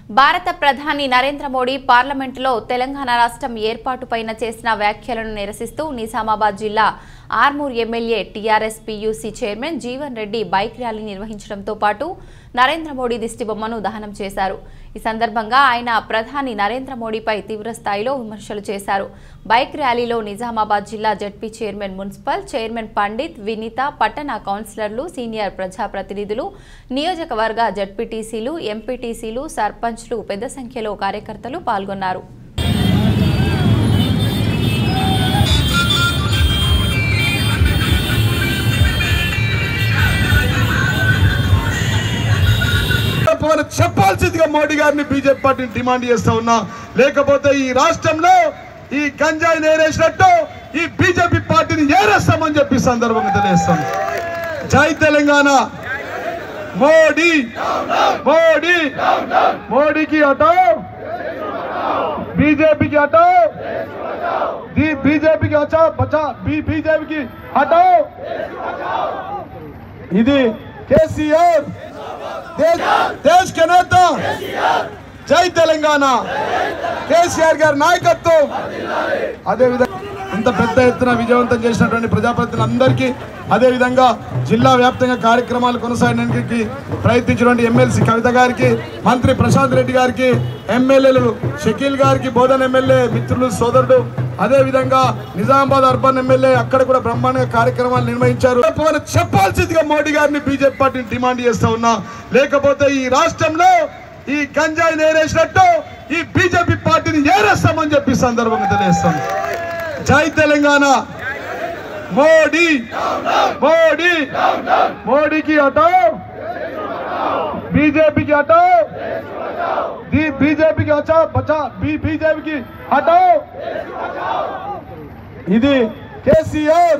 భారత ప్రధాని నరేంద్ర మోడీ పార్లమెంటులో తెలంగాణ రాష్ట్రం ఏర్పాటుపైన చేసిన వ్యాఖ్యలను నిరసిస్తూ నిజామాబాద్ జిల్లా Armoor MLA TRS PUC chairman Jeevan Reddy bike rally నిర్వహించడంతో పాటు నరేంద్ర మోడీ దిష్టిబొమ్మను దహనం చేశారు। ఈ సందర్భంగా ఆయన ప్రధాని నరేంద్ర మోడీపై తీవ్ర స్థాయిలో విమర్శలు చేశారు। బైక్ ర్యాలీలో నిజామాబాద్ జిల్లా ZP chairman, municipal chairman Pandit, Vineetha, పట్టణ కౌన్సిలర్లు, సీనియర్ ప్రజాప్రతినిధులు, నియోజకవర్గ జడ్పీటీసీలు, ఎంపీటీసీలు, సర్పంచ్లు పెద్ద సంఖ్యలో కార్యకర్తలు పాల్గొన్నారు। చెప్పాల్సిందిగా మోడీ గారిని బీజేపీ పార్టీని డిమాండ్ చేస్తా ఉన్నా। లేకపోతే ఈ రాష్ట్రంలో ఈ గంజాయి నేరేసినట్టు ఈ బీజేపీ పార్టీని ఏరేస్తామని చెప్పి సందర్భంగా తెలియజేస్తాం। జై తెలంగాణ, మోడీ మోడీ మోడీకి హటాओ, बीजेपी हटाओ, बीजेपी अच्छा बचा, बीजेपी की हटाओ। ఇది కేసీఆర్ देश के नेता, जय तेलंगाना, కేసీఆర్ గారి నాయకత్వం। అదే విధంగా ఇంత పెద్ద ఎత్తున విజయవంతం చేసినటువంటి ప్రజాప్రతినిధులందరికీ, అదే విధంగా జిల్లా వ్యాప్తంగా కార్యక్రమాలు కొనసాగడానికి ప్రయత్నించినటువంటి ఎమ్మెల్సీ కవిత గారికి, మంత్రి ప్రశాంత్ రెడ్డి గారికి, ఎమ్మెల్యేలు షకీల్ గారికి, బోధన్ ఎమ్మెల్యే మిత్రులు సోదరుడు, అదే విధంగా నిజామాబాద్ అర్బన్ ఎమ్మెల్యే అక్కడ కూడా బ్రహ్మాండంగా కార్యక్రమాలు నిర్వహించారు। చెప్పాల్సిందిగా మోడీ గారిని బీజేపీ పార్టీని డిమాండ్ చేస్తా ఉన్నా। లేకపోతే ఈ రాష్ట్రంలో ఈ గంజాయి నేరేసినట్టు ఈ బీజేపీ పార్టీని ఏరేస్తామని చెప్పి సందర్భంగా తెలియజేస్తాం। జై తెలంగాణ, మోడీ మోడీ మోడీకి హటాओ, बीजेपी की हटाओ, बीजेपी की अच्छा बचा, बीजेपी की हटाओ। ఇది కేసీఆర్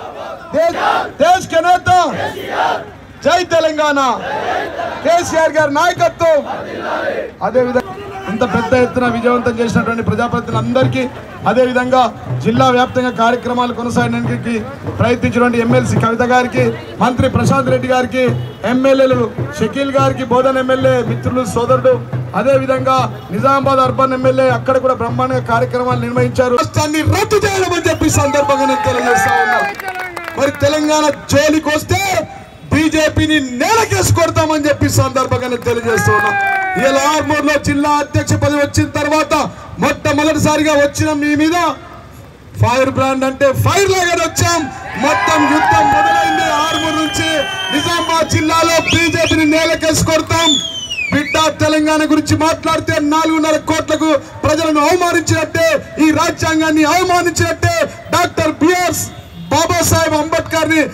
देश के नेता, జై తెలంగాణ, కేసీఆర్ గారి నాయకత్వం। అదే విధంగా ఇంత పెద్ద ఎత్తున విజయవంతం చేసినటువంటి ప్రజాప్రతినిధులందరికీ, అదే విధంగా జిల్లా వ్యాప్తంగా కార్యక్రమాలు కొనసాగడానికి ప్రయత్నించినటువంటి ఎమ్మెల్సీ కవిత గారికి, మంత్రి ప్రశాంత్ రెడ్డి గారికి, ఎమ్మెల్యేలు షకీల్ గారికి, బోధన్ ఎమ్మెల్యే మిత్రులు సోదరుడు, అదే విధంగా నిజామాబాద్ అర్బన్ ఎమ్మెల్యే అక్కడ కూడా బ్రహ్మాండంగా కార్యక్రమాలు నిర్వహించారు। రాష్ట్రాన్ని రద్దు చేయాలని చెప్పి సందర్భంగా నేను తెలియజేస్తా ఉన్నా। మరి తెలంగాణ జైలుకి వస్తే బీజేపీని నేలకేసి కొడతామని చెప్పి సందర్భంగా నేను తెలియజేస్తా ఉన్నా। ఇలా ఆర్మూర్లో జిల్లా అధ్యక్ష పదవి వచ్చిన తర్వాత మొట్టమొదటిసారిగా వచ్చిన మీ మీద ఫైర్ బ్రాండ్ అంటే ఫైర్ లాగానే వచ్చాం। మొత్తం యుద్ధం మొదలైంది ఆర్మూర్ నుంచి నిజామాబాద్ జిల్లాలో బీజేపీని నేలకేసి కొడతాం। బిడ్డ తెలంగాణ గురించి మాట్లాడితే 4.5 కోట్లకు ప్రజలను అవమానించినట్టే, ఈ రాజ్యాంగాన్ని అవమానించినట్టే, డాక్టర్ బిఆర్ బాబాసాహెబ్ అంబేద్కర్ ని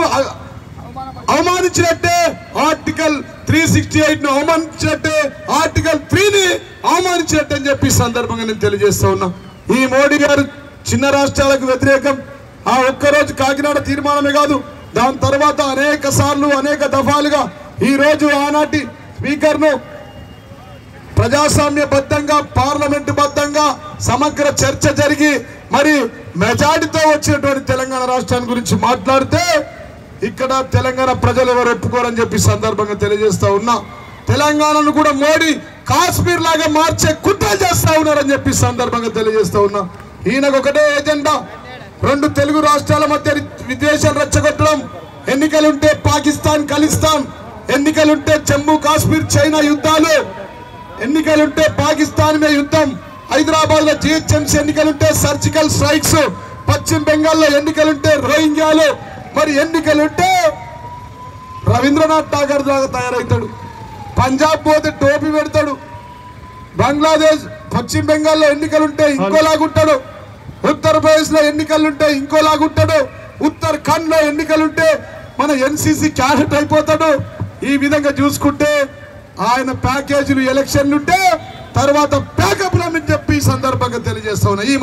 అవమానించినట్టే, ఆర్టికల్ 368 ను అవమానించినట్టే, ఆర్టికల్ 3 ని అవమానించినట్టు అని చెప్పి సందర్భంగా నేను తెలియజేస్తా ఉన్నా। ఈ మోడీ గారు చిన్న రాష్ట్రాలకు వ్యతిరేకం, ఆ ఒక్కరోజు కాకినాడ తీర్మానమే కాదు, దాని తర్వాత అనేక సార్లు అనేక దఫాలుగా ఈ రోజు ఆనాటి స్పీకర్ ను ప్రజాస్వామ్యబద్ధంగా పార్లమెంటు బద్ధంగా సమగ్ర చర్చ జరిగి మరి మెజారిటీతో వచ్చినటువంటి తెలంగాణ రాష్ట్రాన్ని గురించి మాట్లాడితే ఇక్కడ తెలంగాణ ప్రజలు ఎవరు ఒప్పుకోరని చెప్పి సందర్భంగా తెలియజేస్తా ఉన్నా। తెలంగాణను కూడా మోడీ కాశ్మీర్ లాగా మార్చే కుట్రలు చేస్తా ఉన్నారని చెప్పి సందర్భంగా తెలియజేస్తా ఉన్నా। ఈయనకు ఒకటే ఎజెండా, 2 తెలుగు రాష్ట్రాల మధ్య విద్వేషాలు రెచ్చగొట్టడం, ఎన్నికలుంటే పాకిస్తాన్ ఖలిస్తాన్, ఎన్నికలుంటే జమ్మూ కాశ్మీర్ చైనా యుద్ధాలు, ఎన్నికలుంటే పాకిస్తాన్ మీద యుద్ధం, హైదరాబాద్ లో జిహెచ్ఎంసీ ఎన్నికలుంటే సర్జికల్ స్ట్రైక్స్, పశ్చిమ బెంగాల్లో ఎన్నికలుంటే రోహింగ్యాలు, మరి ఎన్నికలుంటే రవీంద్రనాథ్ ఠాగూర్ లాగా తయారవుతాడు, పంజాబ్ పోతే టోపీ పెడతాడు, బంగ్లాదేశ్ పశ్చిమ బెంగాల్లో ఎన్నికలుంటే ఇంకోలాగుంటాడు, ఉత్తరప్రదేశ్ లో ఎన్నికలుంటే ఇంకోలాగుంటాడు, ఉత్తరాఖండ్ లో ఎన్నికలుంటే మన ఎన్సీసీ క్యాడెట్ అయిపోతాడు। ఈ విధంగా చూసుకుంటే ఆయన ప్యాకేజీలు ఎలక్షన్లుంటే తర్వాత ప్యాకప్లని చెప్పి సందర్భంగా తెలియజేస్తా ఉన్నా।